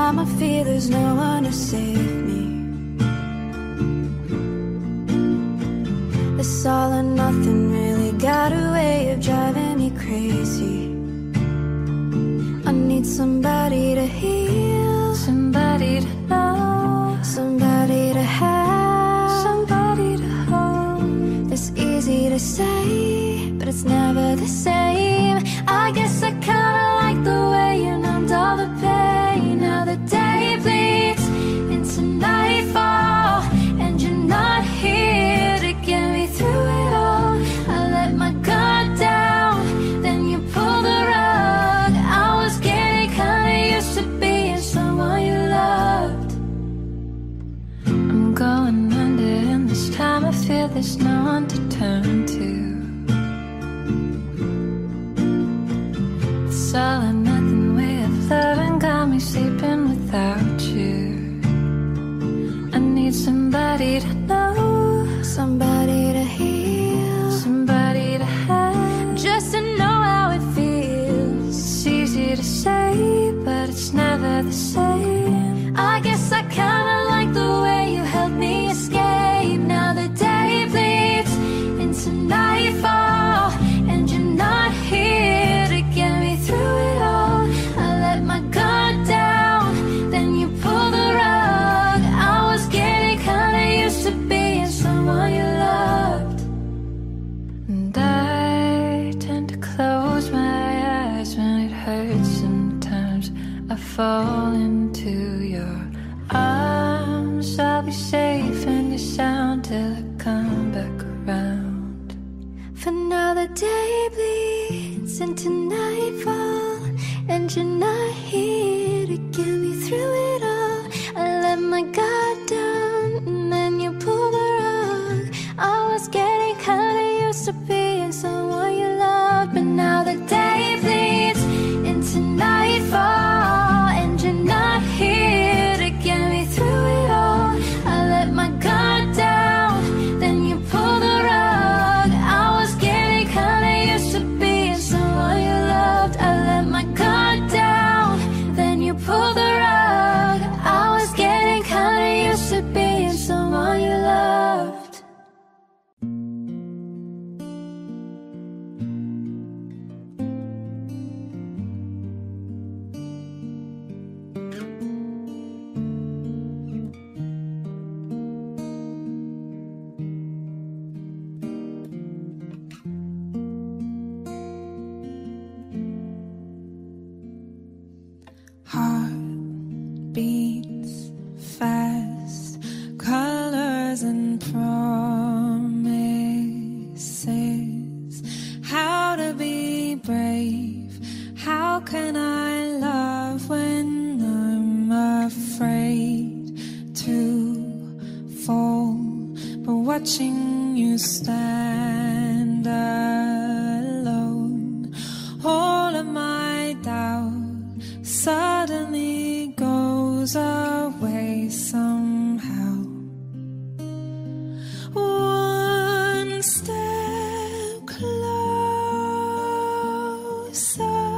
time I feel there's no one to save me. This all or nothing really got a way of driving me crazy. I need somebody to heal, somebody to know, somebody to have, somebody to hold. It's easy to say, but it's never the same. I guess I kinda like the way you numbed all the pain. Now the day bleeds into nightfall, and you're not here to get me through it all. I let my guard down, then you pulled the rug. I was getting kinda used to being someone you loved. I'm going under, and this time I feel there's no one to turn to. This all or nothing way of loving got me sleeping without you. I need somebody to know, somebody to heal, somebody to have, just to know how it feels. It's easy to say, but it's never the same. I guess I kinda like the way you helped me escape. Now the day bleeds into nightfall, and you're not here to get me through it all. I let my guard down, then you pulled the rug. I was getting kinda used to being someone you loved. And I tend to close my eyes when it hurts. Sometimes I fall into your arms. I'll be safe in your sound till I come back around. For now the day bleeds into nightfall, and you're not here to get me through it all. I let my guard down, and then you pulled the rug. I was getting kinda used to being someone you loved. But now the day bleeds into nightfall, and you're not here to get me through it all. I let my guard down, then you pulled the rug. I was getting kinda used to being someone you loved. I let my guard down, then you pulled the rug. I was getting kinda used to being someone you loved. Heart beats fast, colors and promises. How to be brave? How can I love when I'm afraid to fall? But watching you stand alone, all of my doubt suddenly goes away somehow. One step closer.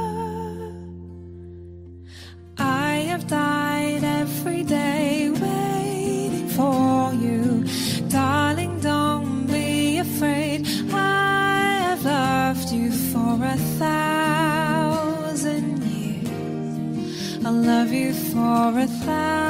I have died every day waiting for you. Darling, don't be afraid. I have loved you for 1,000 years. I'll love you for 1,000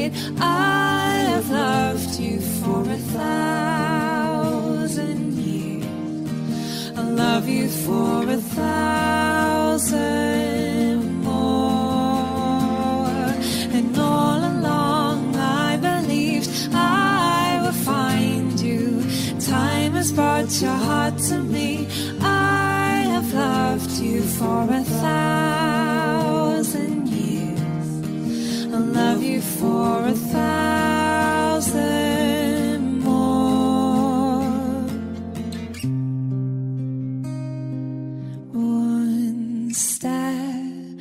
afraid. I have loved you for 1,000 years. I'll love you for 1,000 more. And all along I believed I would find you. Time has brought your heart to me. I have loved you for 1,000 years. I'll love you for 1,000 more. One step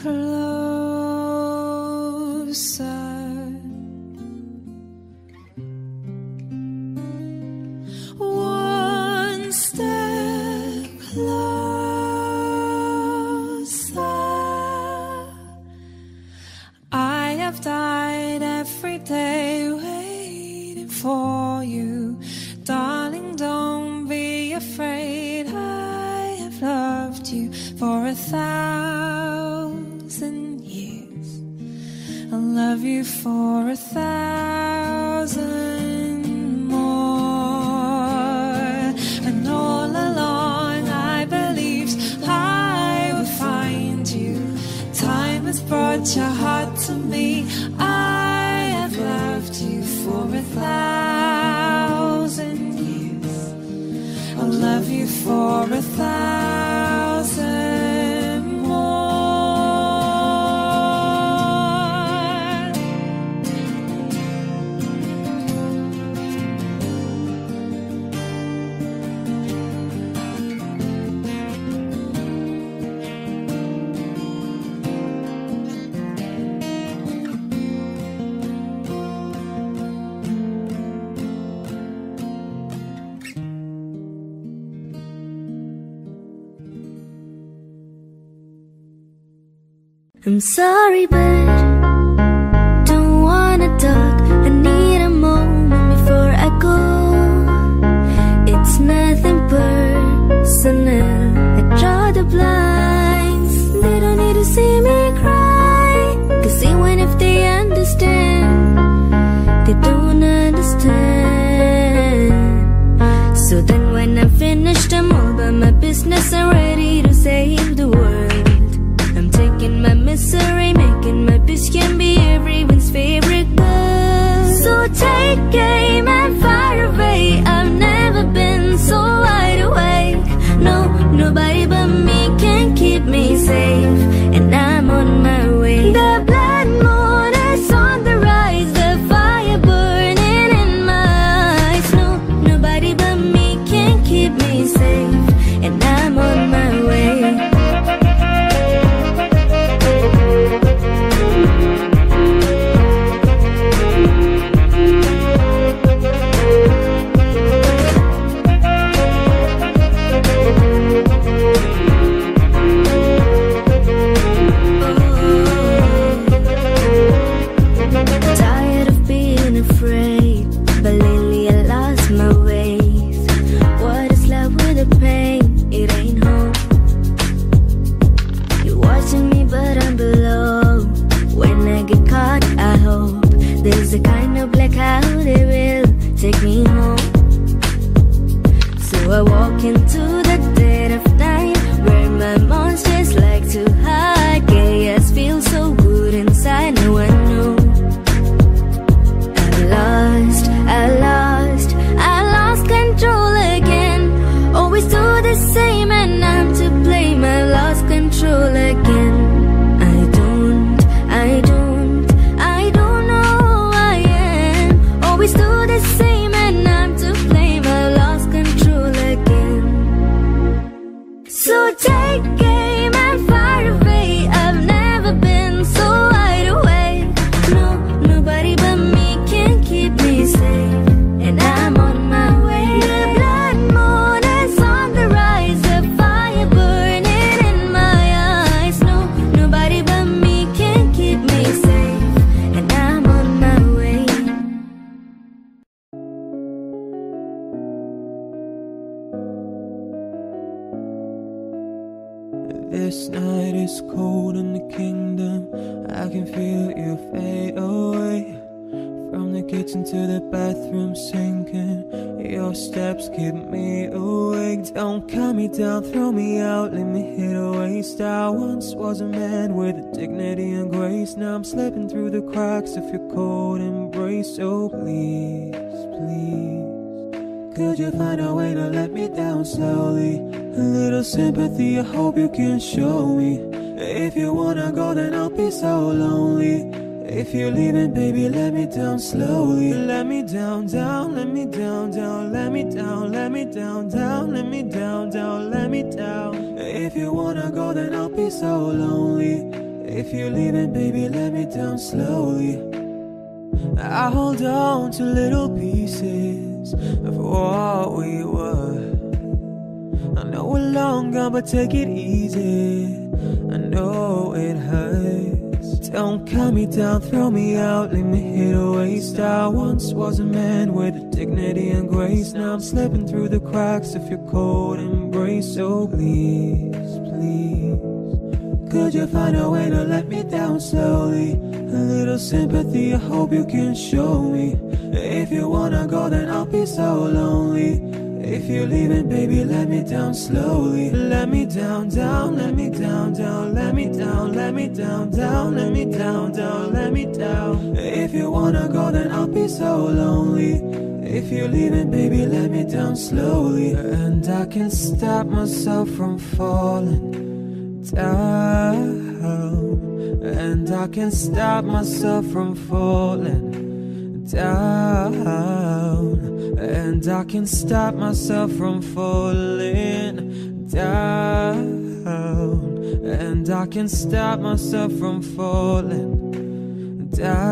closer. One step closer. I have died every day waiting for you. Darling, don't be afraid. I have loved you for 1,000 years. I'll love you for 1,000 more. And all along I believed I would find you. Time has brought your heart to me. I have loved you for 1,000 years. I'll love you for 1,000 more. I'm sorry, but don't wanna talk. I need a moment before I go. It's nothing personal. I draw the blinds. They don't need to see me cry. 'Cause even if they understand, they don't understand. So then when I'm finished, I'm all about my business. I'm ready to save the world. I'm taking my misery, making my bitch can be everyone's favorite girl. So take aim and fire away. I've never been so wide awake. No, nobody but me can keep me safe. And I'm on my way. The blood moon is on the rise. The fire burning in my eyes. No, nobody but me can keep me safe. And I'm on my way. Tired of being afraid, but lately I lost my ways. What is love with the pain? It ain't home. You're watching me, but I'm below. When I get caught, I hope there's a kind of blackout that will take me home. So I walk into the dead of night, where my monsters like to hide. Chaos feels so good inside, no one knows. I lost control again. Always do the same and I'm to blame. I lost control again. I don't know who I am. Always do the same and I'm to blame. I lost control again. So take aim and fire away. I've never been so wide awake. No, nobody but me can keep me safe. And I'm on my way. The blood moon is on the rise. The fire burning in my eyes. No, nobody but me can keep me safe. And I'm on my way. This night is cold in the kingdom. I can feel you fade away. kitchen to the bathroom sinking. Your steps keep me awake. Don't cut me down, throw me out, leave me here to waste. I once was a man with dignity and grace. Now I'm slipping through the cracks of your cold embrace. So please, please, could you find a way to let me down slowly? A little sympathy, I hope you can show me. If you wanna go, then I'll be so lonely. If you're leaving, baby, let me down slowly. Let me down, down, let me down, down, let me down, let me down, down, let me down, down, let me down. If you wanna go, then I'll be so lonely. If you're leaving, baby, let me down slowly. I hold on to little pieces of what we were. I know we're long gone, but take it easy. I know it hurts. Don't cut me down, throw me out, leave me here to waste. I once was a man with dignity and grace. Now I'm slipping through the cracks of your cold embrace. So please, please, could you find a way to let me down slowly? A little sympathy, I hope you can show me. If you wanna go, then I'll be so lonely. If you're leaving, baby, let me down slowly. Let me down, down, let me down, down, let me down, let me down, down, let me down, down, let me down. If you wanna go, then I'll be so lonely. If you're leaving, baby, let me down slowly. And I can't stop myself from falling down. And I can't stop myself from falling down. And I can't stop myself from falling down. And I can't stop myself from falling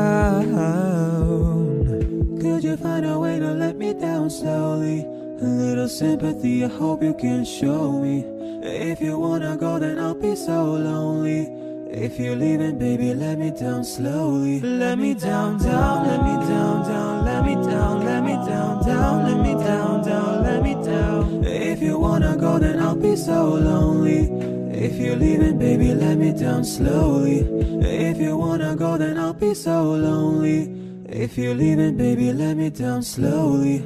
down. Could you find a way to let me down slowly? A little sympathy, I hope you can show me. If you wanna go, then I'll be so lonely. If you're leaving, baby, let me down slowly. Let me down, down, let me down, down, let me down, let me down, down, let me down, down, let me down. If you wanna go, then I'll be so lonely. If you're leaving, baby, let me down slowly. If you wanna go, then I'll be so lonely. If you're leaving, baby, let me down slowly.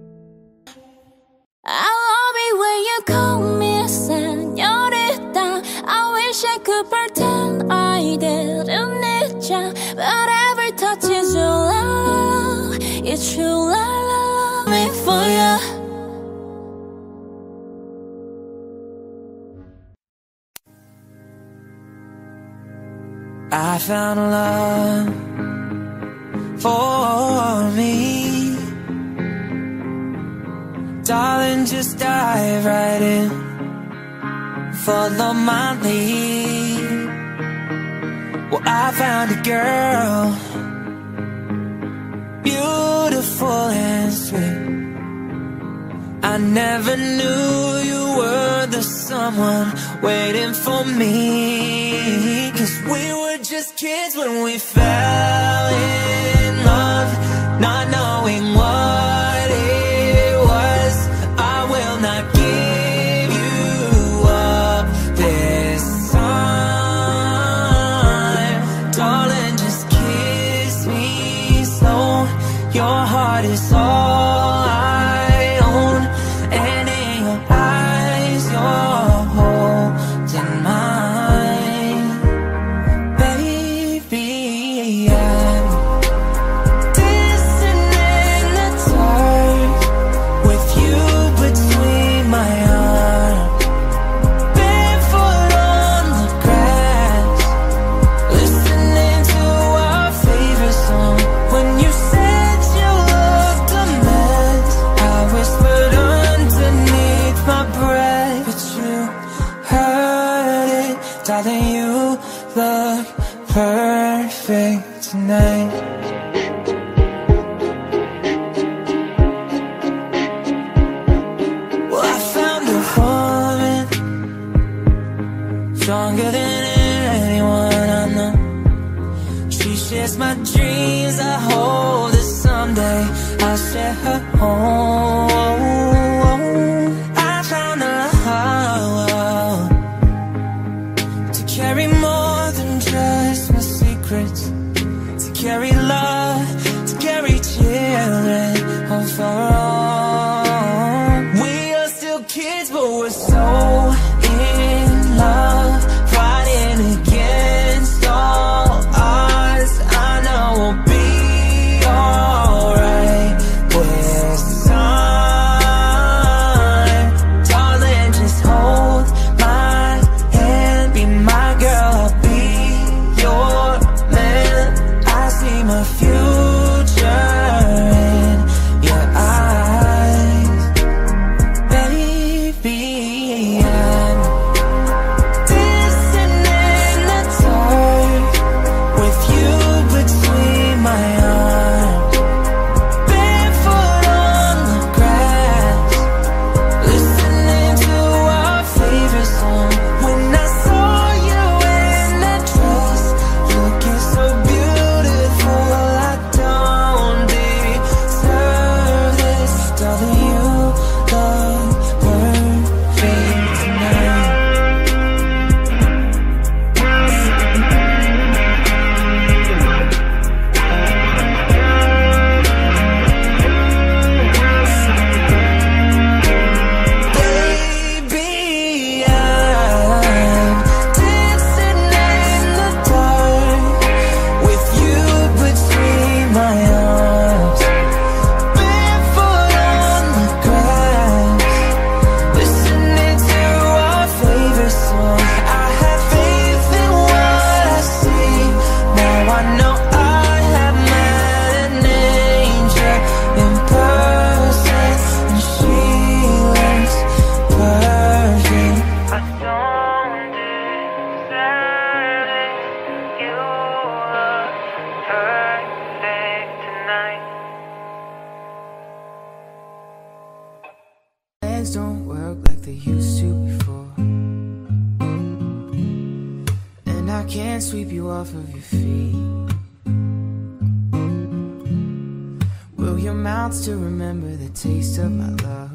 I love it when you call me a señorita. I wish I could pretend I didn't need ya, but every touch is your love. It's true love me for ya. I found love for me. Darling, just dive right in. Follow my lead. Well, I found a girl, beautiful and sweet. I never knew you were the someone waiting for me. 'Cause we were just kids when we fell in love, not knowing what it was. I will not give you up this time. Darling, just kiss me slow. Your heart is all I own, and in your eyes you're holding mine. Baby, I'm dancing in the dark with you between my arms, barefoot on the grass, listening to our favorite song. When you said you looked a mess, I whispered underneath my breath, but you heard it. Darling, you look perfect tonight. Well, I found a woman stronger than anyone I know. She shares my dreams. I hope that someday I'll share her home. I found a love to carry more than just my secrets, to carry love, to carry cheer. night. Legs don't work like they used to before, and I can't sweep you off of your feet. Will your mouth still remember the taste of my love?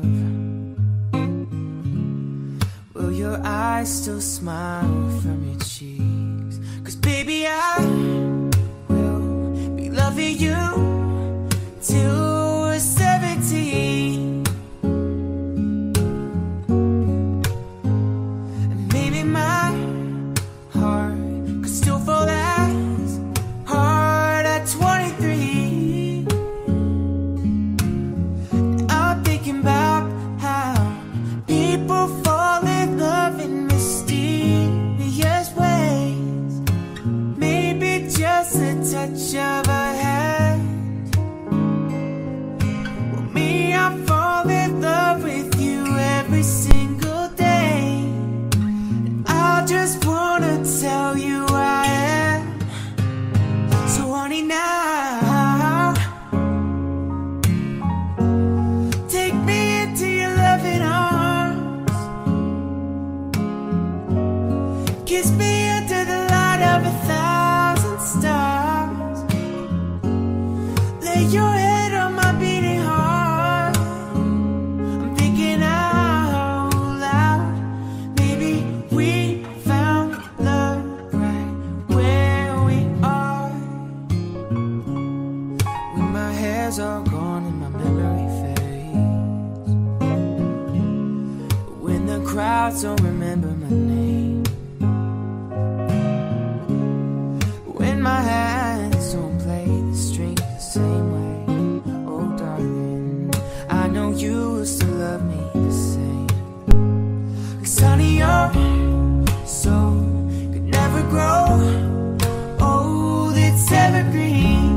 Will your eyes still smile from your cheeks? 'Cause baby, I will be loving you till we're 70. And maybe my heart could still fall as hard at 23. I'm thinking about how people fall in love in mysterious ways. Maybe just a touch of a hand. Well, me, I fall in love with you every single day. And I just wanna tell you I am. So honey, now take me into your loving arms. Kiss me under the light of 1,000 stars. Lay your head on my beating heart. I'm thinking out loud. Maybe we found love right where we are. When my hair's all gone and my memory fades, when the crowds don't remember my name, when my hands don't play the strings the same way. Oh darling, I know you will still love me the same. 'Cause honey, your soul could never grow old, it's evergreen.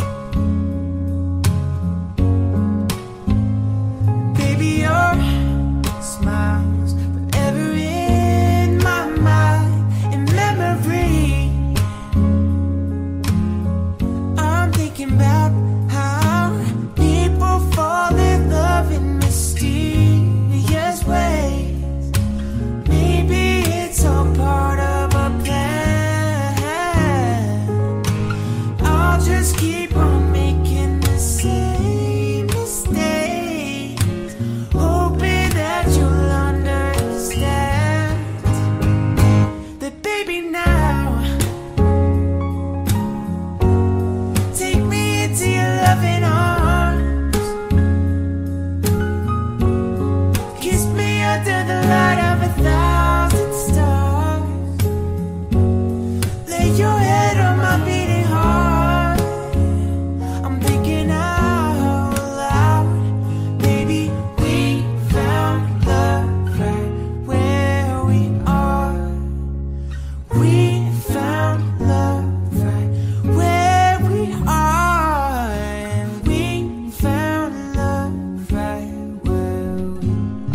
Baby, your smile's forever in my mind, in memory. I'm thinking about how people fall in love in mysterious ways. Maybe it's all part of a plan. I'll just keep on making the same mistakes, hoping that you'll understand that, baby, now take me into your loving arms. Kiss me under the light of 1,000 stars. Lay your head on my beating heart. I'm thinking out loud. Maybe we found love right where we are. We found love right where we are. And we found love right where we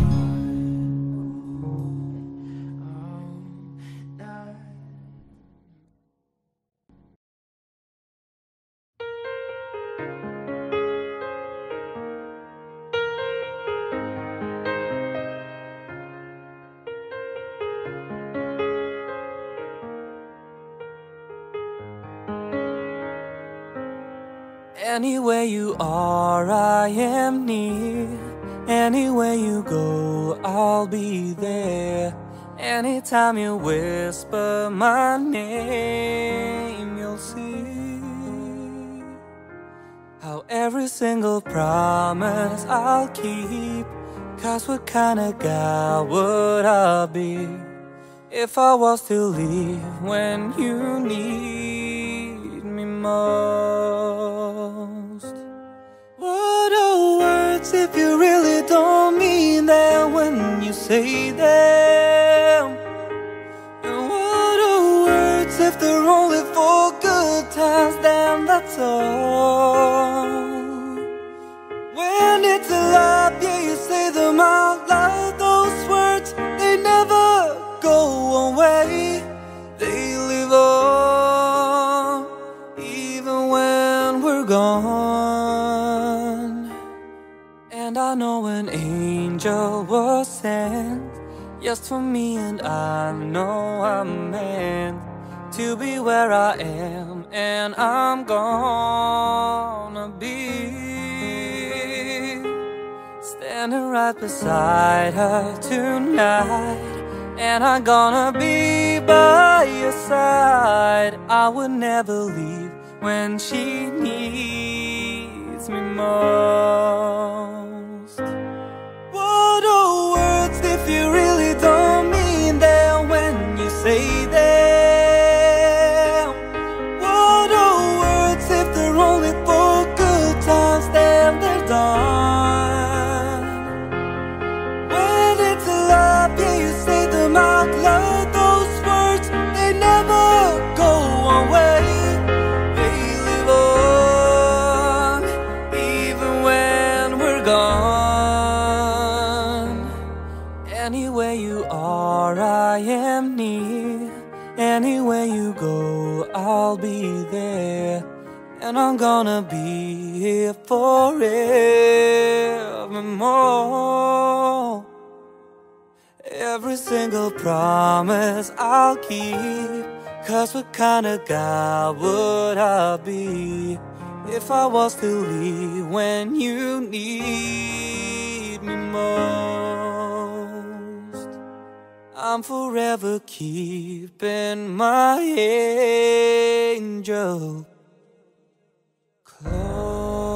are. Anywhere you are, I am near. Anywhere you go, I'll be there. Anytime you whisper my name, you'll see how every single promise I'll keep. 'Cause what kind of guy would I be if I was to leave when you need me most? What are words if you really don't mean them when you say them? And what are words if they're only for good times? Then that's all. When it's a lie, yeah, you say them out loud. Those words, they never go away. They live on even when we're gone. And I know an angel was sent just for me, and I know I'm meant to be where I am, and I'm gonna be standing right beside her tonight. And I'm gonna be by your side. I would never leave when she needs me most. What are words if you really don't mean them when you say them? What are words if they're only for good times, then they're done? When it's a love, yeah, you say them out loud. Those words, they never go away. They live on, even when we're gone. Anywhere you are, I am near. Anywhere you go, I'll be there. And I'm gonna be here forevermore. Every single promise I'll keep, 'cause what kind of guy would I be if I was to leave when you need me most? I'm forever keeping my angel close.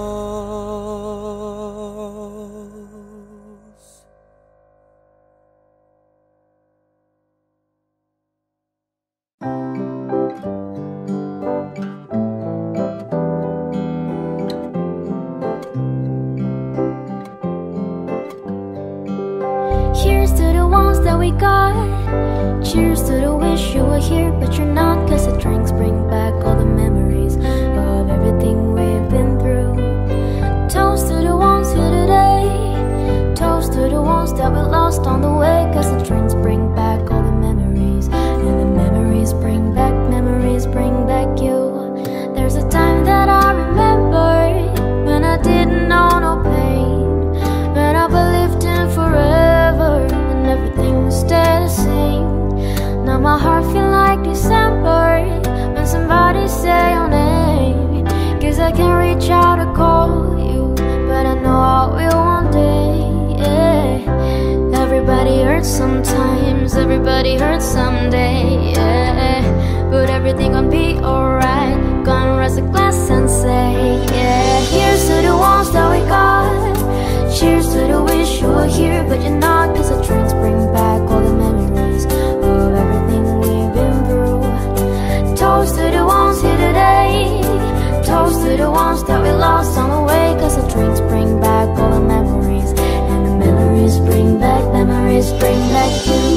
Here's to the ones that we got. Cheers to the wish you were here, but you're not. 'Cause the drinks bring back all the memories of everything we've been through. Toast to the ones here today. Toast to the ones that we lost on the way. 'Cause the drinks bring back all the memories, and the memories bring back you. There's a time that I remember when I didn't know no pain, when I believed in forever and everything would stay the same. Now my heart feel like December when somebody say your name. 'Cause I can't reach out to call you, but I know I will one day, yeah. Everybody hurts sometimes, everybody hurts someday, yeah. But everything gon' be alright. Gonna raise a glass and say, yeah. Here's to the ones that we got. Cheers to the wish you were here, but you're not. 'Cause the drinks bring back all the memories of everything we've been through. Toast to the ones here today. Toast to the ones that we lost on the way. 'Cause the drinks bring back all the memories, and the memories bring back you. Memories bring back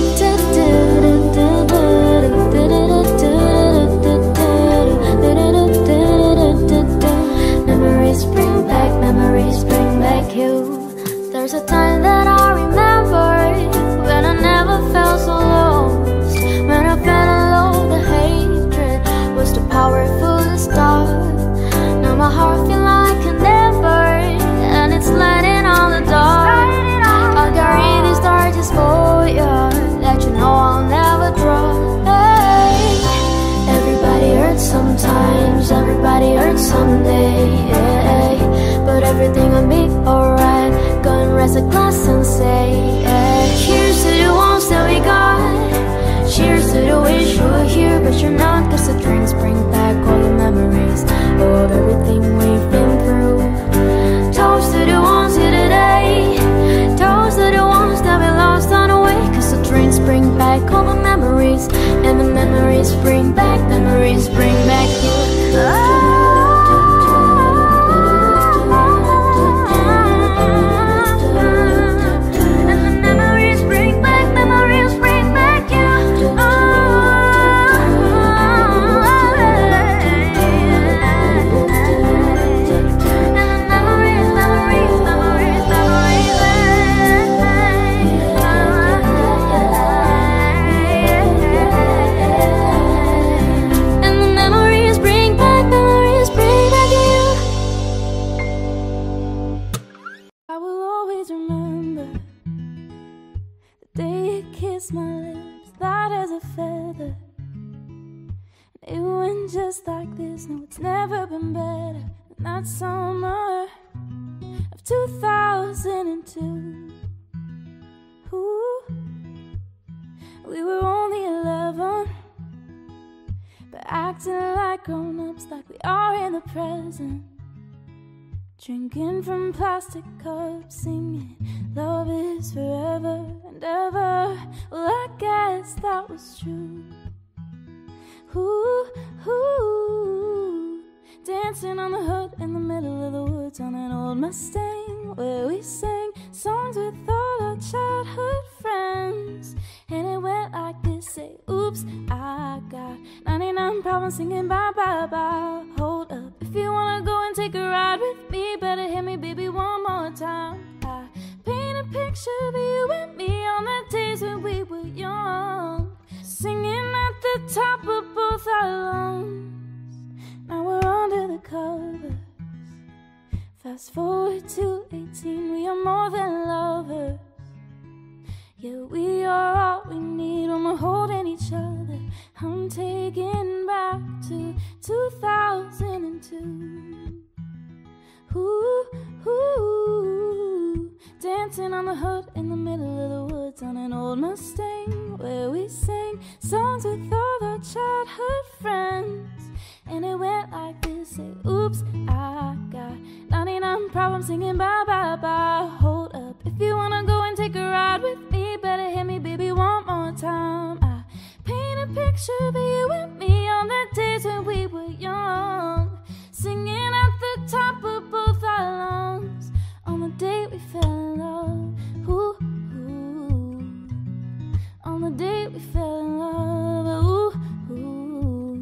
you. There's a time that I remember when I never felt so lost. When I felt alone, the hatred was too powerful to stop. Now my heart feel like an ember, and it's lighting on the dark. I'll carry these torches for you, that you know I'll never drop. Hey. Everybody hurts sometimes, everybody hurts someday, yeah. But everything will be alright. Gonna raise a glass and say, yeah. Cheers to the ones that we got. Cheers to the wish you were here, but you're not. 'Cause the drinks bring back all the memories of everything we've been through. Toast to the ones here today. Toast to the ones that we lost on the way. 'Cause the drinks bring back all the memories, and the memories bring back you. kiss my lips, light as a feather. It went just like this, no, it's never been better than that summer of 2002. Ooh, we were only 11, but acting like grown-ups, like we are in the present. Drinking from plastic cups, singing love is forever and ever. Well, I guess that was true. Ooh, ooh, dancing on the hood in the middle of the woods on an old Mustang, where we sang songs with all our childhood friends. And it went like this, say, oops, I got 99 problems singing bye, bye, bye. Hold up, if you wanna go and take a ride with me, better hit me, baby, one more time. I paint a picture of you and me on the days when we were young, singing at the top of both our lungs. Now we're under the covers. Fast forward to 18, we are more than lovers. Yeah, we are all we need when we're holding each other. I'm taken back to 2002. Ooh, ooh, dancing on the hood in the middle of the woods on an old Mustang, where we sang songs with all our childhood friends. And it went like this, say, oops, I got 99 problems singing bye, bye, bye. Hold up, if you wanna go and take a ride with me, better hit me, baby, one more time. I paint a picture of you and me on the days when we were young, singing at the top of both our lungs on the day we fell in love. Ooh, ooh, on the day we fell in love. Ooh, ooh,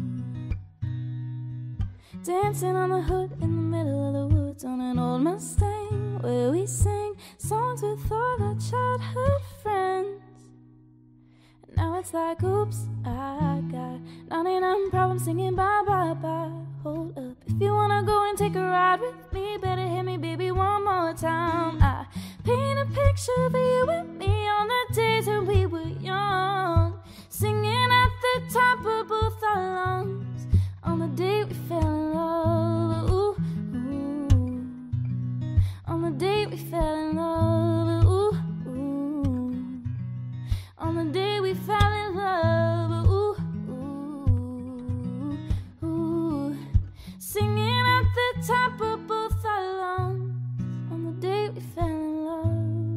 dancing on the hood in the middle of the woods on an old Mustang, where we sang songs with all our childhood friends. And now it's like, oops, I got 99 problems singing bye, bye, bye. Hold up, if you wanna go and take a ride with me, better hit me, baby, one more time. I paint a picture of you and me on the days when we were young, singing at the top of both our lungs on the day we fell in love. Ooh, ooh, on the day we fell in love. Ooh, ooh, on the day we fell in love. Ooh, ooh, ooh, singing at the top of both our lungs on the day we fell in love.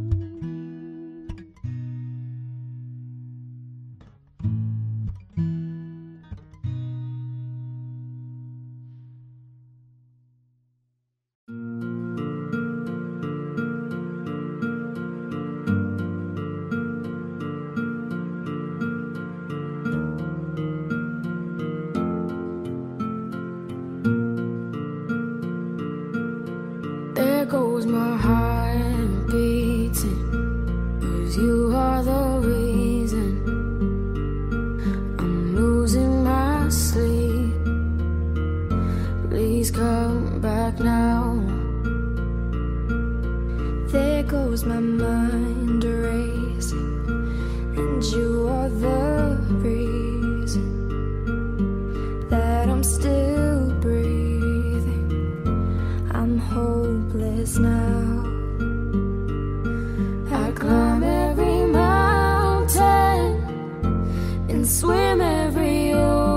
There goes my heart beating, 'cause you are the reason I'm losing my sleep. Please come back now. There goes my mind racing, and you are the reason that I'm still breathing. I'm hopeless now. I climb every mountain and swim every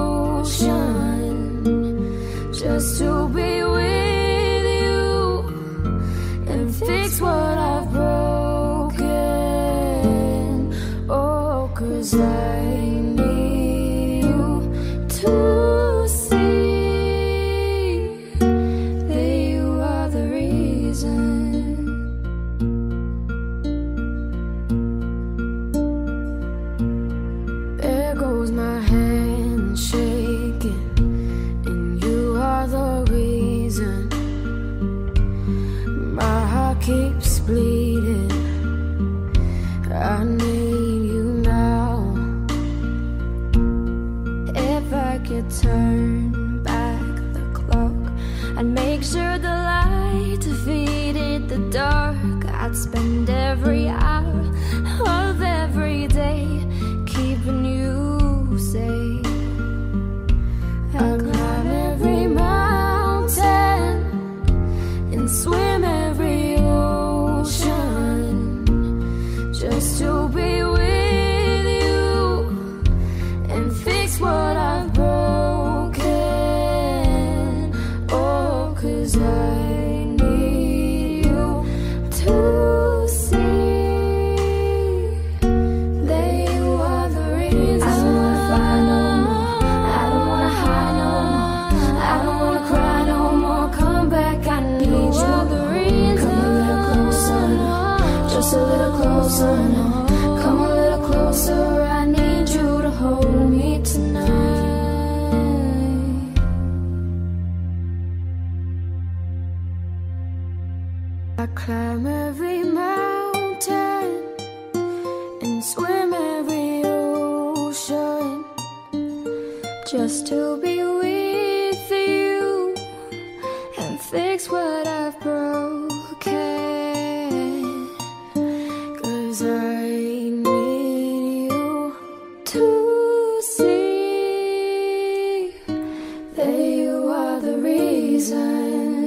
ocean just to be with you and fix what I've broken. Oh, 'cause I need you to see that you are the reason. There goes my hand shaking, and you are the reason my heart keeps bleeding. I need you now. If I could turn back the clock, I'd make sure the light defeated the dark. I'd spend every hour of every day closer now. Come a little closer, I need you to hold me tonight. I climb every mountain and swim every ocean just to be with you and fix what I've broken. 'Cause I need you to see that you are the reason.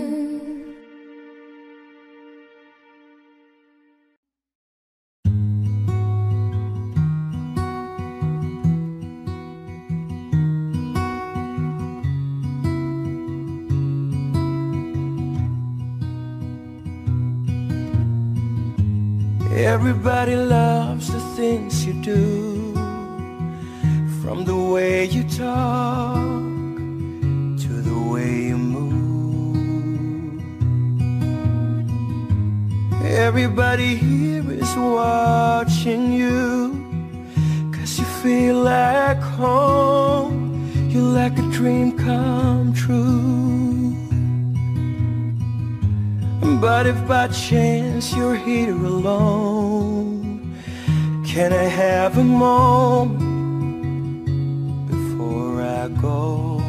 Everybody loves the things you do, from the way you talk to the way you move. Everybody here is watching you, 'cause you feel like home. You're like a dream come true. But if by chance you're here alone, can I have a moment before I go?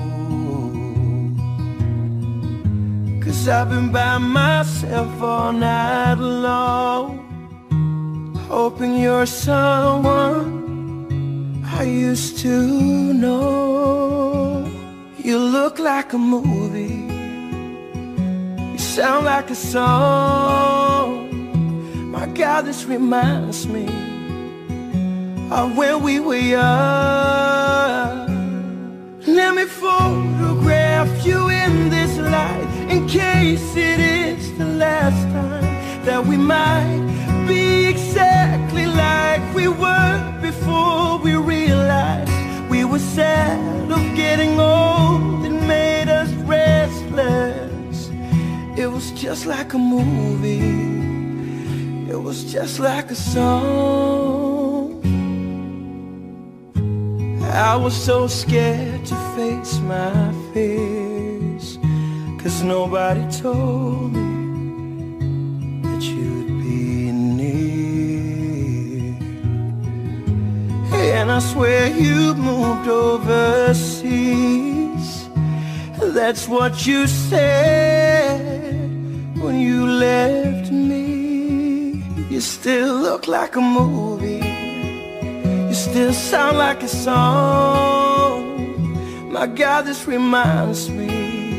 'Cause I've been by myself all night long, hoping you're someone I used to know. You look like a movie, sound like a song. My God, this reminds me of when we were young. Let me photograph you in this light, in case it is the last time that we might be exactly like we were before we realized we were sad of getting old. It made us restless. It was just like a movie, it was just like a song. I was so scared to face my fears, 'cause nobody told me that you'd be near. And I swear you moved overseas, that's what you said when you left me. You still look like a movie, you still sound like a song. My God, this reminds me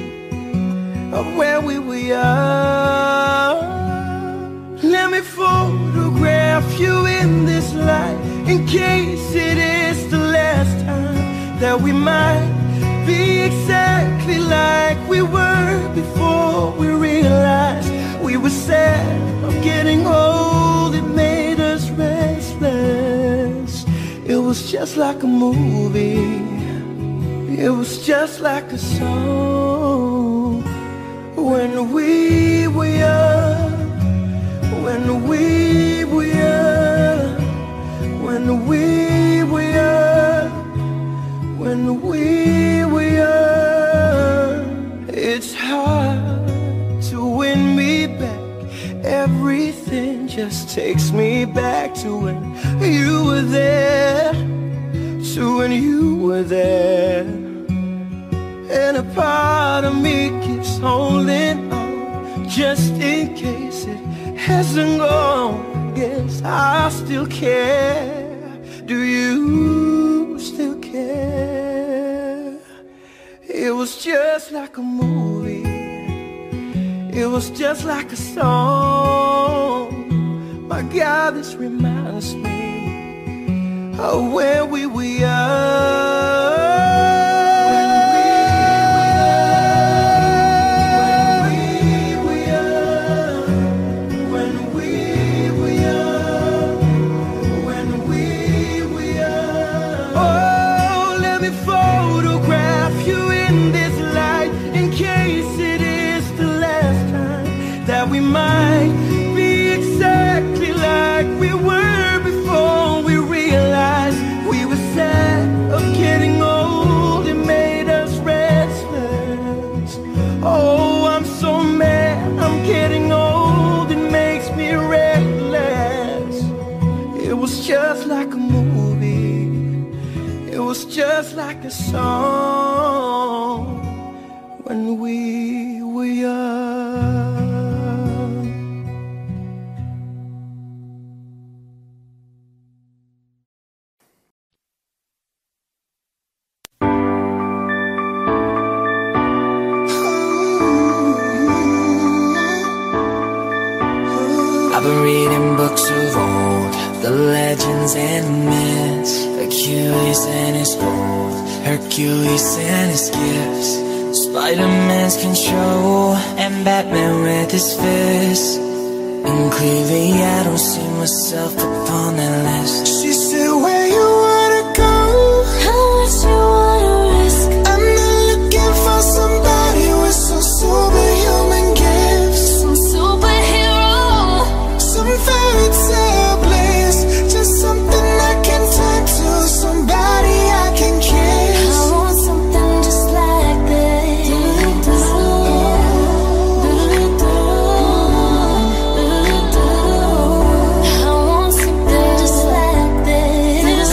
of where we were young. Let me photograph you in this light, in case it is the last time that we might be exactly like we were before we realized we were sad of getting old. It made us restless. It was just like a movie, it was just like a song. When we were young, when we were young, when we were young, when we were young. It's hard to win me back, everything just takes me back to when you were there, to when you were there. And a part of me keeps holding on, just in case it hasn't gone. Guess I still care. Do you still care? It was just like a movie, it was just like a song. My God, this reminds me of when we were young. We might be exactly like we were just like a movie. It was just like a song when we were young. I've been reading books of old, the legends and myths, Achilles and his gold, Hercules and his gifts, Spider-Man's control, and Batman with his fists. And clearly I don't see myself upon that list. She said, where you wanna go? How much you wanna risk? I'm not looking for somebody with some superhuman gifts, Some superhero. some fairy tale bliss, just something I can turn to, somebody I can kiss. I want something just like this. I want something just like this.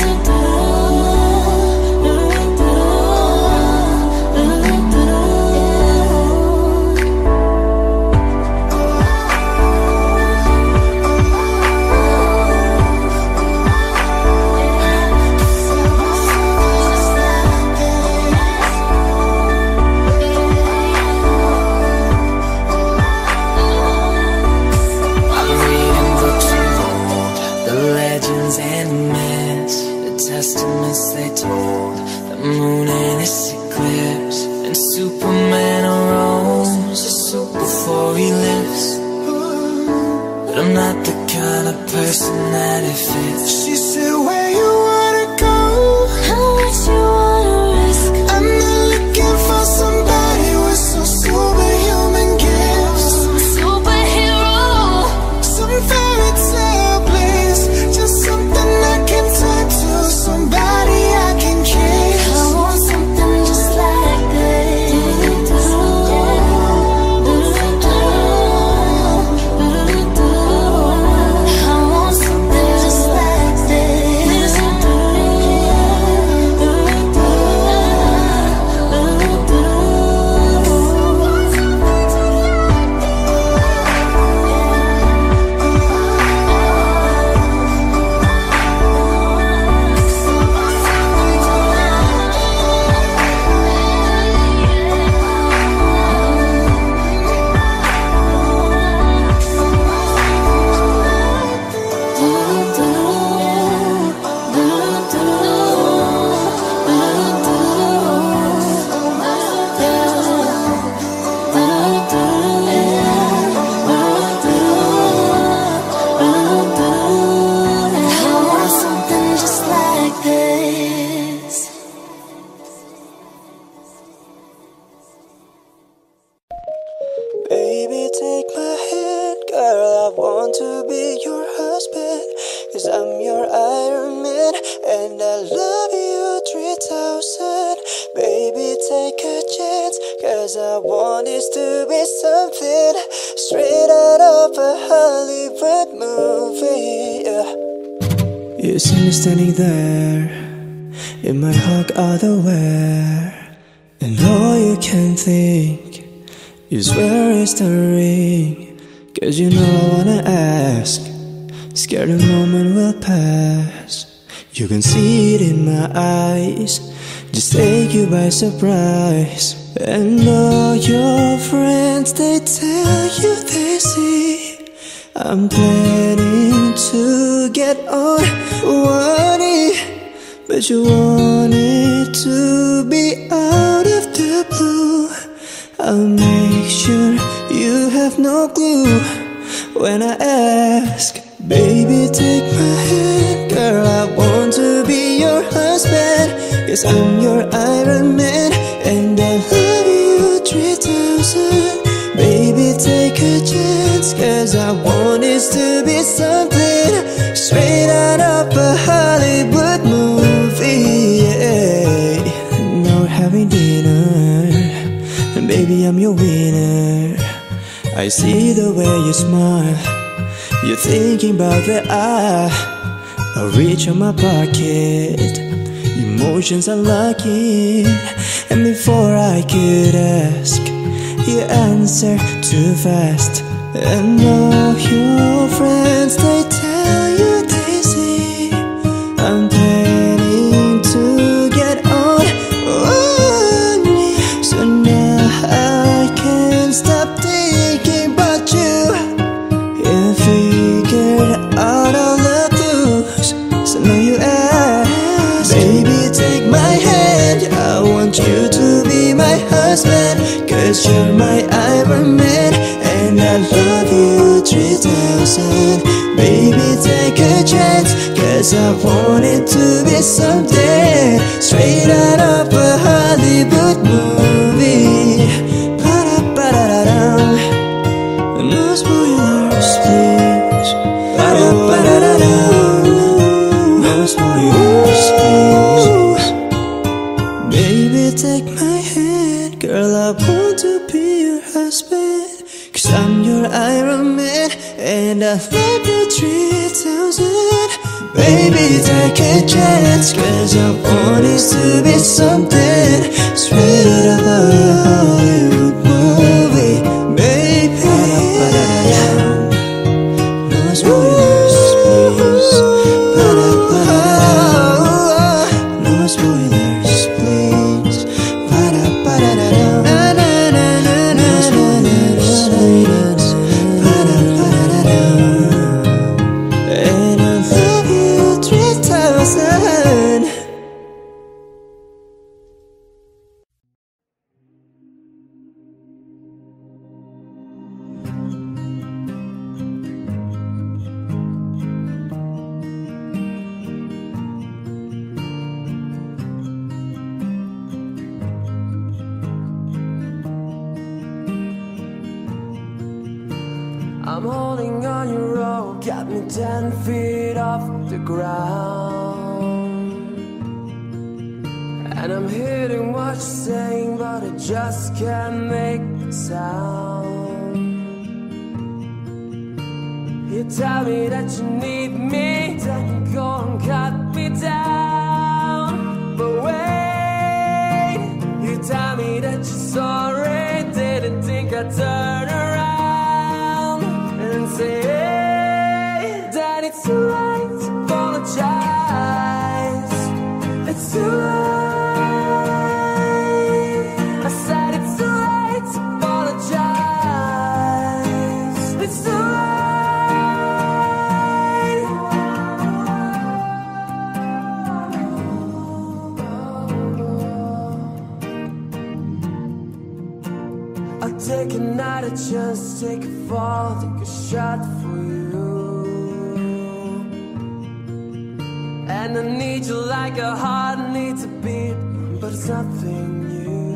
I've been reading books of old, the legends and myths, the testaments they told, the moon and its eclipse, and Superman arose a soup before he lives. But I'm not the kind of person that it fits. She said, where you wanna go? How much you wanna risk? I'm not looking for somebody with some superhuman gifts, Some superhero. some fairy tale bliss, just something I can turn to, somebody I can kiss. I want something just like this. I want something just like this. I want something just like this. Baby, take my hand, girl, I want to be your husband, 'cause I'm your Iron Man, and I love you 3,000. Baby, take a chance, 'cause I want this to be something straight out of a Hollywood movie, yeah. You see me standing there, in my hug otherwhere, and all you can think is where is the ring? 'Cause you know I wanna ask, scared the moment will pass. You can see it in my eyes, just take you by surprise. And all your friends, they tell you they see I'm planning to get on one knee, but you want it to be out of the blue. I'll make sure you have no clue when I ask. Baby, take my hand, girl, I want to be your husband, 'cause I'm your Iron Man, and I love you 3,000. Baby, take a chance, 'cause I want this to be something straight out of a Hollywood movie, yeah. Now we're having dinner, and baby, I'm your winner. I see the way you smile, you're thinking about that I reach in my pocket, emotions are lucky. And before I could ask, you answer too fast. And all your friends, they tell you they see I'm planning to get on me. So now I can't stop thinking about you. You figured out all the clues, so now you ask, baby, take my hand. I want you to be my husband, 'cause you're my Iron Man, and I love you 3000. Baby, take a chance, 'cause I want it to be something straight out of a Hollywood movie. Ba-da-ba-da-da-dum. No spoilers, please. Ba-da-ba-da-da-dum. No spoilers, please. Baby, take my hand, girl, I want to be your husband, 'cause I'm your Iron Man, and I love you 3000. Baby, take a chance, 'cause I want it to be something straight out of a Hollywood movie. Baby, no spoilers, please. No spoilers, please. No spoilers, please. And I love you 3000. I'm holding on your rope, got me 10 feet off the ground. And I'm hearing what you're saying, but I just can't make a sound. You tell me that you need me, then you go and cut me down. But wait, you tell me that you're sorry, didn't think I'd turn around and say that it's too late to apologize. It's too late. I said it's too late to apologize. It's too late. I'll take another chance, take a fall, take a shot for you. And I need you like a heart needs a beat, but it's nothing new.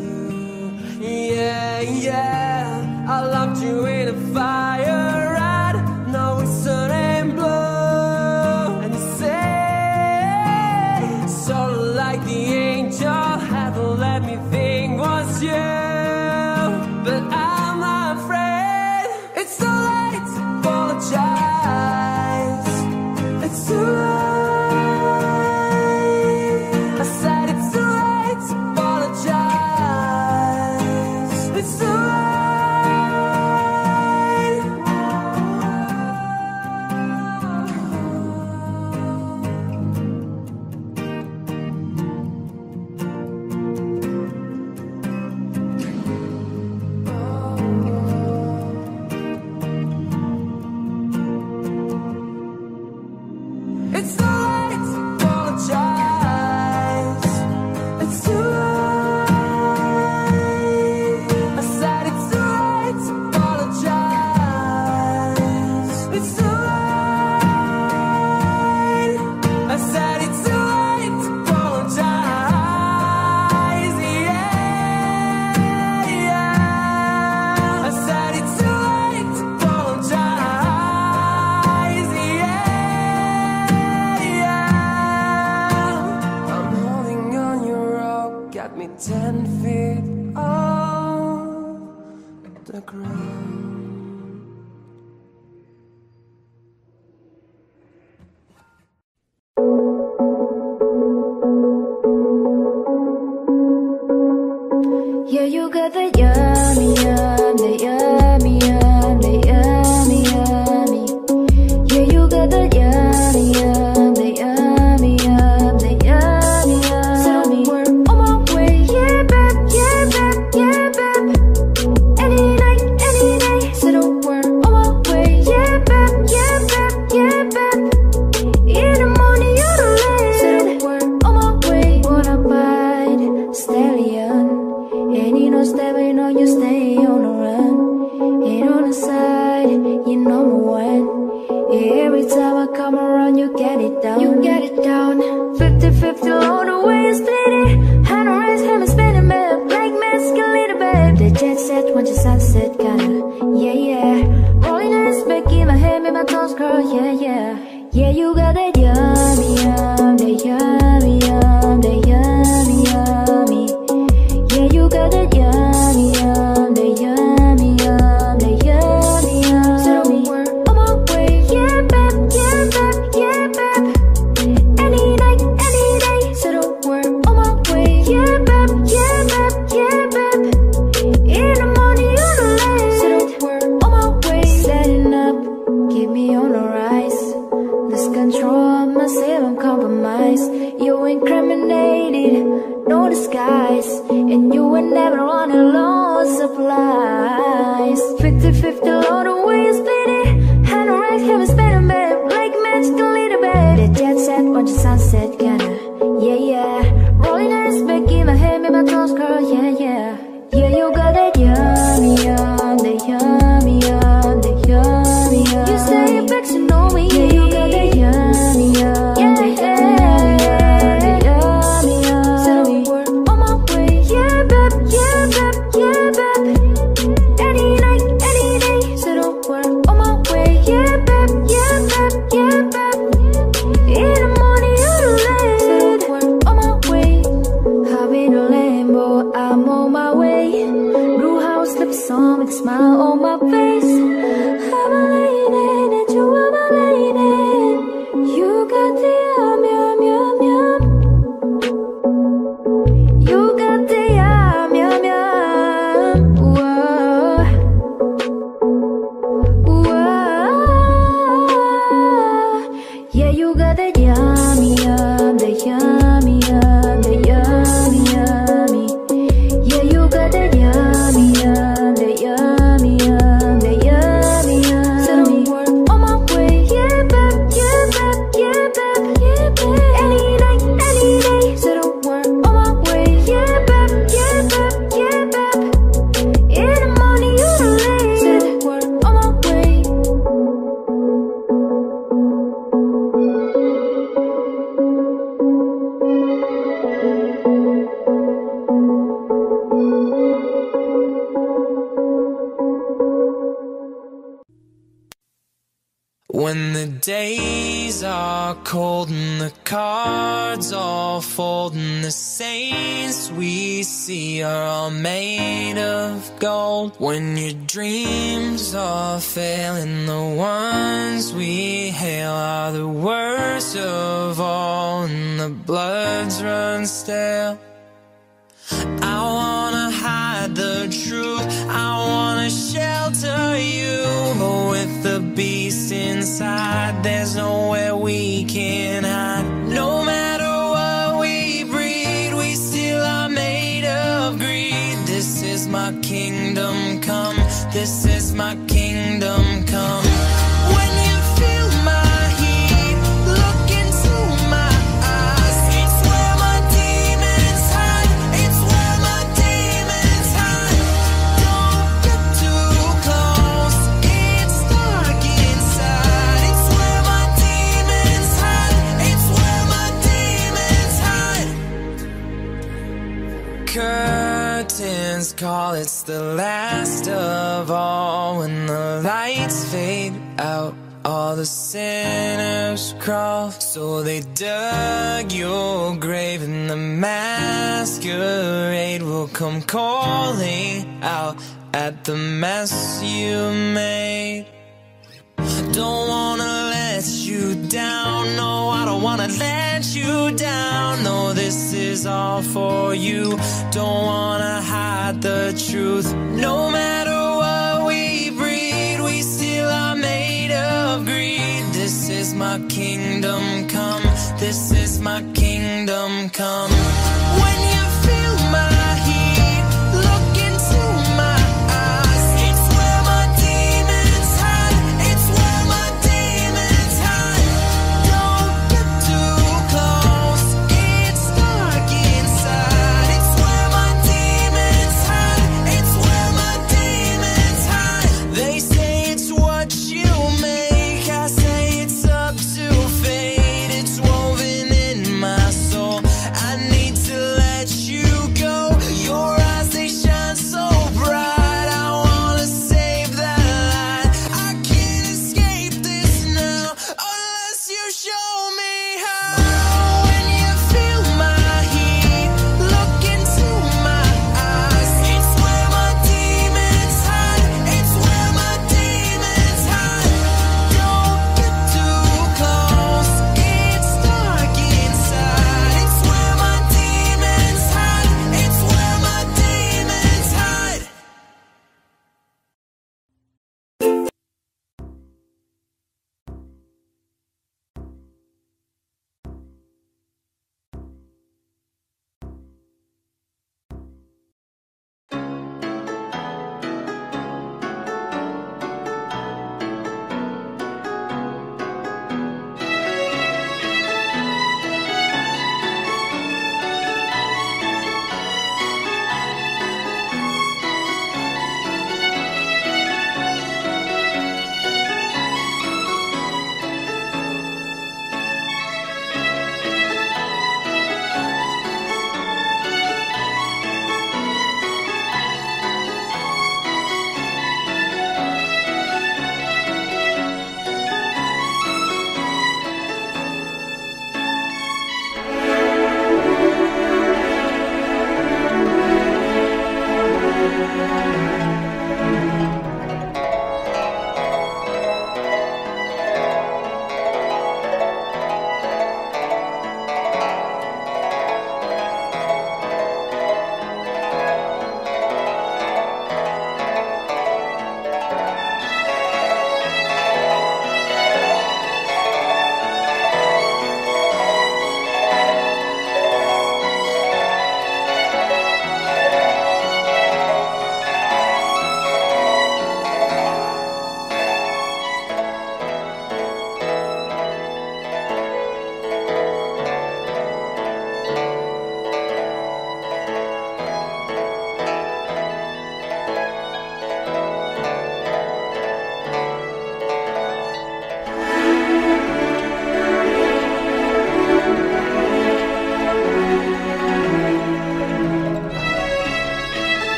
Yeah, yeah, I locked you in a fire red, now it's turning blue. And you say, sort of like the angel had to let me think was you. But I'm afraid it's too late to apologize. It's too late. I said it's too late to apologize. It's too late. number one. Every time I come around, you get it down. You get it down. 50-50 all the way, you split it. Hand on raise, hammer spinning, babe. Like mescalina, babe. The jet set, watch the sunset, kinda. Yeah, yeah. Rolling eyes back in my head, make my toes curl. Yeah, yeah. Yeah, you got that yummy, yum, that yummy, yum, that yummy, yummy. Yeah, you got that yummy, yum, that yummy, yum, that yummy, yum. So we're on my way, yeah, babe, yeah, babe, yeah, babe. Any night, any day. So we're on my way, yeah, babe, yeah, babe, yeah, babe. In the morning, on the lane. So we're on my way, setting up, keep me on the rise. Lose control of myself, I'm compromised. You incriminated, no disguise. And you were never on a low supplies. 50-50 all the way, you split it. Hand on rack, heaven spinning, babe. Like magical little babe. The jet set, watch the sunset, kinda. Yeah, yeah. Rolling eyes back in my head, make my toes curl. Yeah, yeah. Yeah, you got that yummy, yum, that yummy, yum, that yummy, yum. You say you're back to know me. Yeah, you got that yummy, yum, yeah, that yummy, yum. So we're on my way, yeah, babe, yeah, babe, yeah, babe. Any night, any day. So we're on my way, yeah, babe, yeah, babe, yeah, babe. In the morning, on the lane. So we're on my way. Hop in a Lambo, I'm on my way. Blue house, lips on with a smile on my face. I'm a lady, and you are my lady. You got the yum, yum, yum, yum. You got the yum, yum, yum. Whoa. Whoa. Yeah, you got that yummy, yum, that yummy, yum, that yummy, yummy. Yeah, you got that yummy, yum, that yummy, yum, that yummy, yum. So we're on my way, yeah, babe, yeah, babe, yeah, babe, yeah, babe. Any night, any day. So we're on my way, yeah, babe, yeah, babe, yeah, babe. In the morning, on the lane. So we're on my way. When the days are cold and the cards all fold and the saints we see are all made of gold. When your dreams are failing, the ones we hail are the worst of all, and the bloods run stale. I wanna hide the truth, I wanna shelter you, but with the beast inside, there's nowhere we can hide. No matter what we breed, we still are made of greed. This is my kingdom come, this is my kingdom come. When you feel my heat, look into my eyes. It's where my demons hide, it's where my demons hide. Don't get too close, it's dark inside. It's where my demons hide, it's where my demons hide. Curtains call, it's the last of all. When the lights fade out, all the sinners crawl. So they dug your grave, and the masquerade will come calling out at the mess you made. Don't wanna let you down, no, I don't wanna let you down. No, this is all for you, don't wanna hide the truth. No matter what we breed, we still are made of greed. This is my kingdom come, this is my kingdom come. When you